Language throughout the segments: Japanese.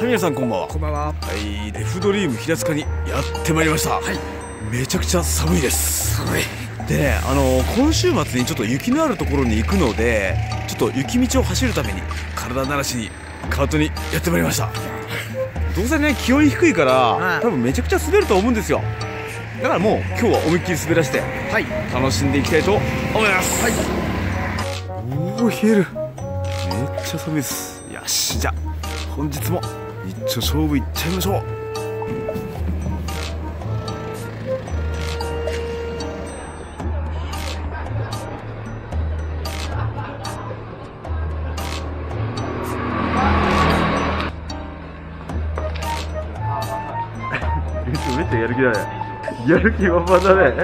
皆さんこんばんは。 こんばんは。 はい、レフドリーム平塚にやってまいりました。はい、めちゃくちゃ寒いです。 寒い。 でね、今週末にちょっと雪のあるところに行くので、ちょっと雪道を走るために体慣らしにカートにやってまいりました。どうせね、気温低いから多分めちゃくちゃ滑ると思うんですよ。だからもう今日は思いっきり滑らして、はい、楽しんでいきたいと思います。はい、おお、冷える。めっちゃ寒いです。よし、じゃあ本日も一丁勝負いっちゃいましょう。めっちゃやる気だね。やる気満々だね。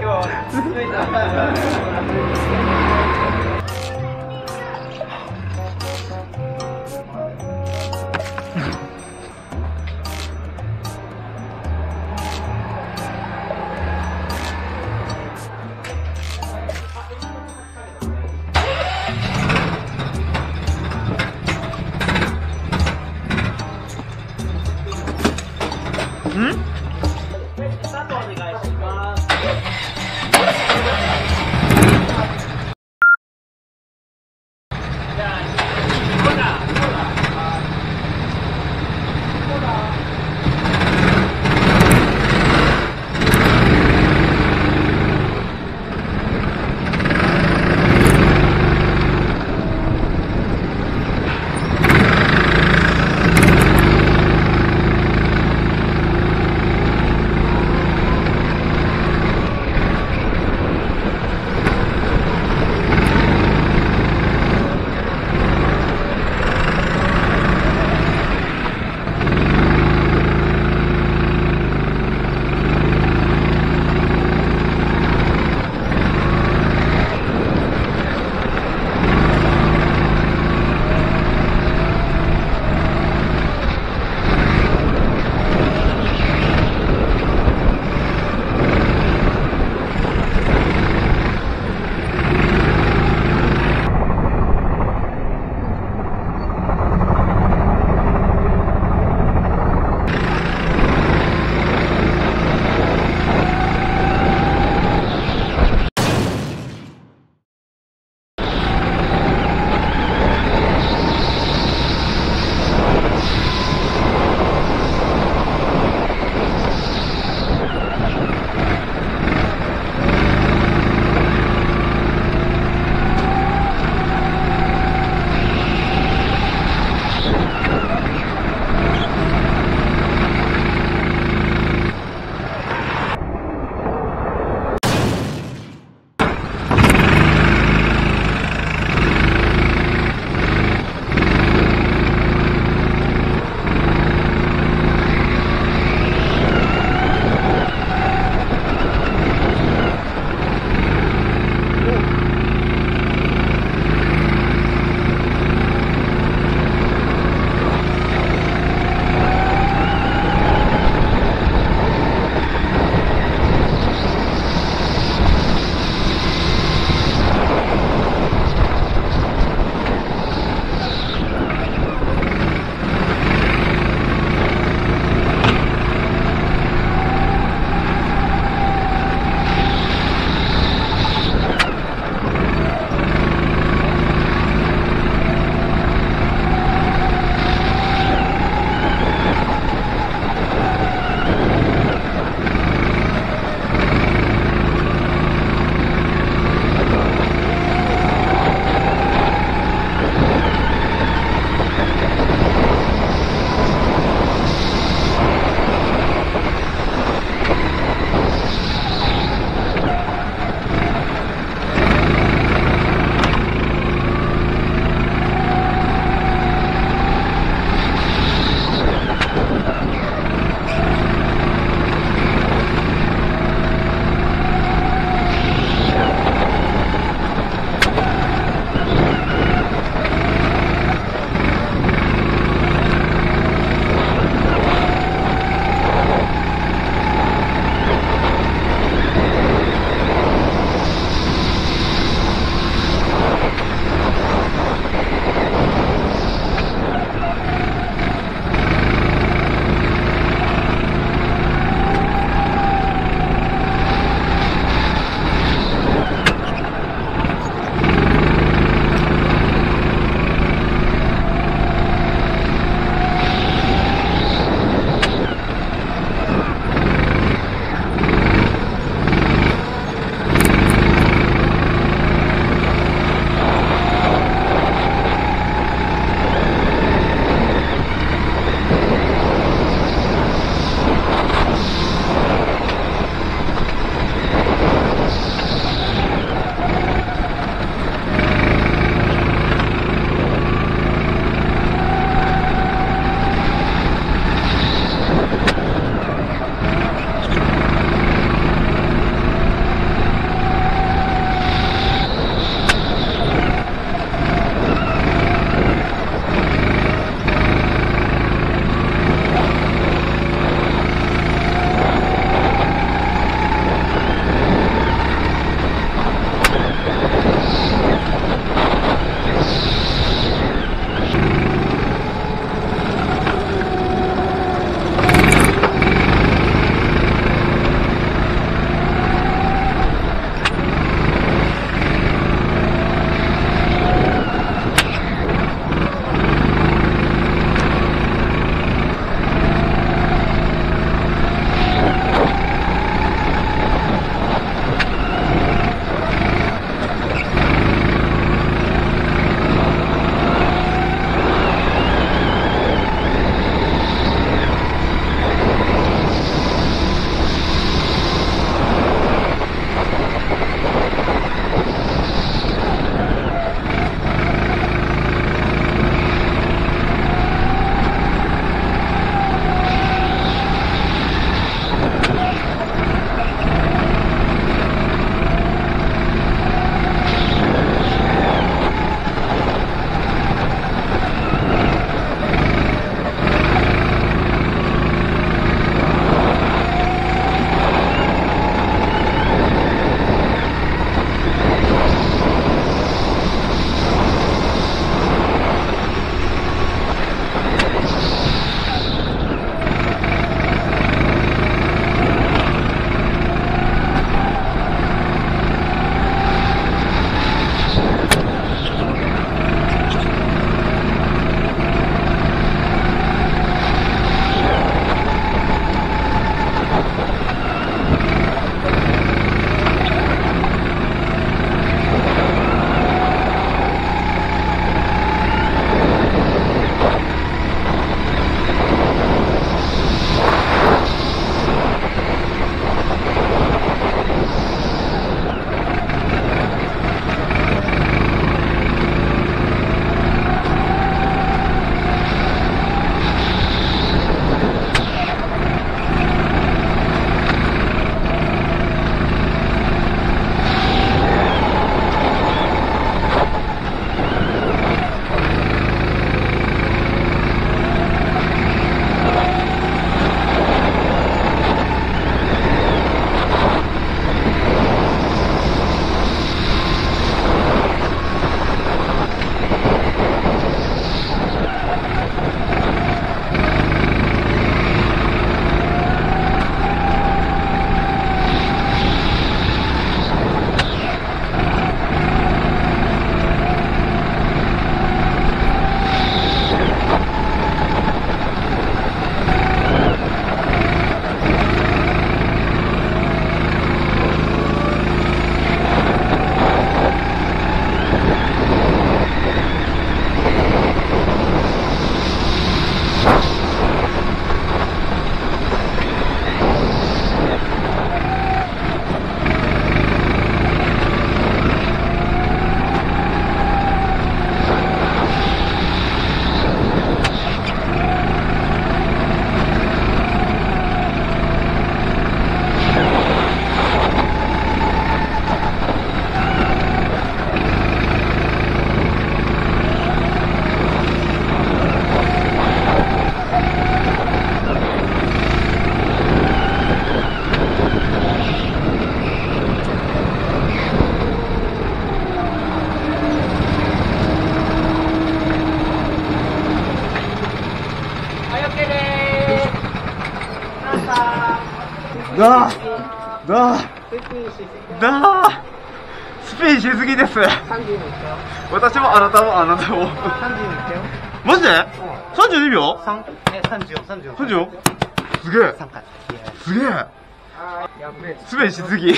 スピンしすぎです。私もあなたもあなたも。マジで？32秒？34。すげえ。すげえ。スピンしすぎ。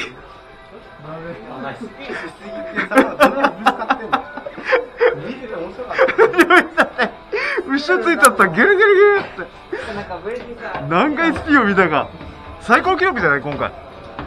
後ろついちゃった。ゲルゲルゲルって。何回スピンを見たか。最高記録じゃない今回。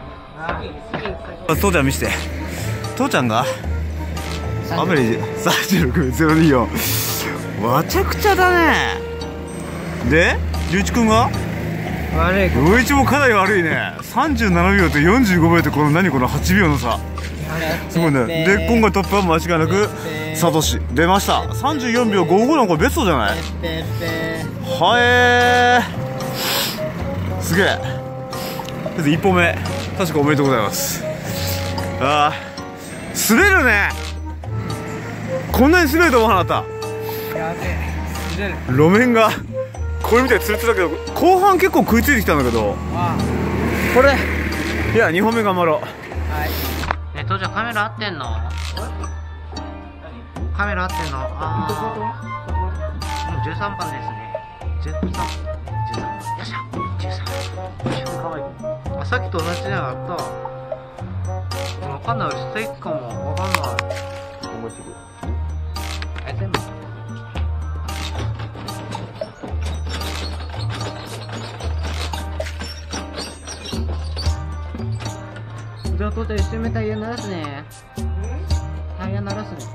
父ちゃん見して。父ちゃんがアベレージ36.024。めちゃくちゃだね。で龍一君が悪い。 龍一もかなり悪いね。37秒と45秒ってこの何この8秒の差。すごいね。で今回トップは間違いなくサトシ出ました。34秒55のこれベストじゃない？はすげえ。まず1歩目確かおめでとうございます。ああ滑るね。こんなに滑ると思わなかった。路面がこれみたいにツルツルだけど後半結構食いついてきたんだけど、これいや2本目頑張ろう。 はい。父ちゃんカメラ合ってんの？カメラ合ってんの？ああ。13番ですね。13番。よっしゃ。13。かわいい。あ、さっきと同じじゃなかった。わかんない。ステーキかも。わかんない。全部。じゃあ、父ちゃん一緒にタイヤ鳴らすね。タイヤ鳴らすね。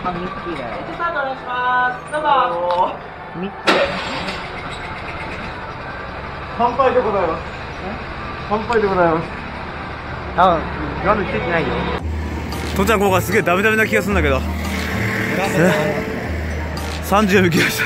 あ、ミッキーだよ。 スタートお願いします。どうぞ。 ミッキー。 乾杯でございます。乾杯でございます。 あ、ガムついてないよ。 父ちゃん今回すげえダメダメな気がするんだけど。34秒来ました。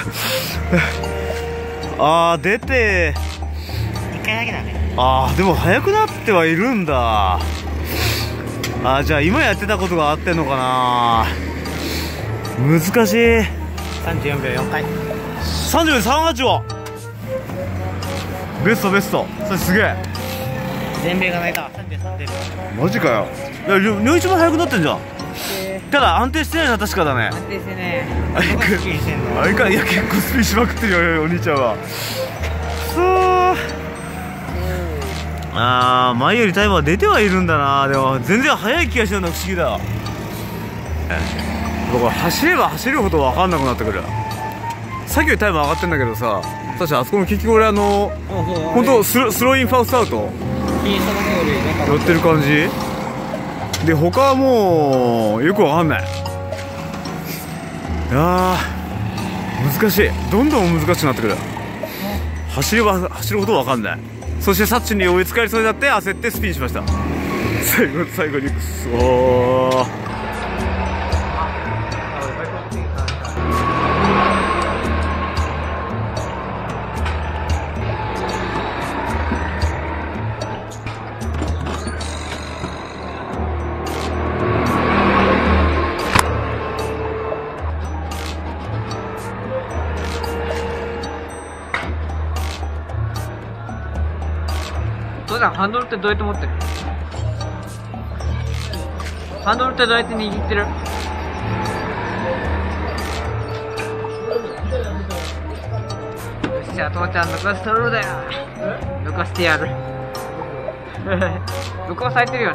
出て。 1回だけだね。 でも速くなってはいるんだ。じゃあ今やってたことが合ってんのかな。難しい。 34秒4回。 30秒38はベストベスト。それすげえ。 全米がないか。33出る。 マジかよ。いや両一も速くなってんじゃん。ただ安定してないな。確かだね。 安定してね。 いや結構スピンしまくってるよお兄ちゃんは。前よりタイムは出てはいるんだな。でも全然速い気がしないのは不思議だ。僕は走れば走るほど分かんなくなってくる。さっきよりタイム上がってんだけどさ、確かあそこも結局俺本当スローインファーストアウト寄ってる感じで、他はもうよく分かんない。いや難しい。どんどん難しくなってくる。走れば走るほど分かんない。そしてサッチに追いつかれそうになって焦ってスピンしました。最後にくそー。 父ちゃん、ハンドルってどうやって持ってる？ハンドルってどうやって握ってる？よし、じゃあ父ちゃん抜かしとるだよ。抜かしてやる。抜かされてるよね。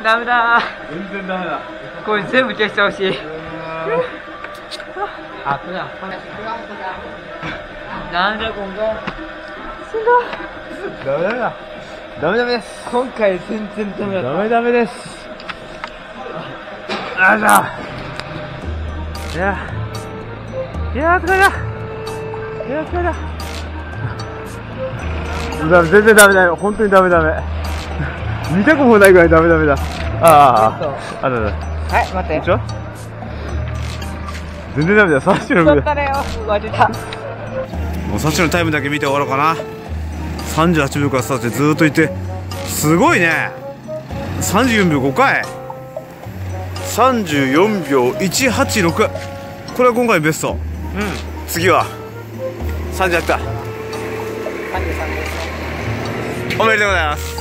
ダメだ全然ダメだ。 これ全部消してほしい。あ、これだ。なんだ今回。 ダメだ。ダメです。 今回全然ダメだった。 ダメです。あじゃあ。いや疲れた。疲れた。全然ダメだ。本当にダメ。見たくもないぐらいダメだ。あだ。 はい、待って。 全然ダメだ。サッシの取ったねよ。マジだ。 もうサッシのタイムだけ見て終わろうかな。38秒からスタートでずーっといて、すごいね。34秒5回。34秒186。これは今回ベスト。次は38だ。 33です。 おめでとうございます。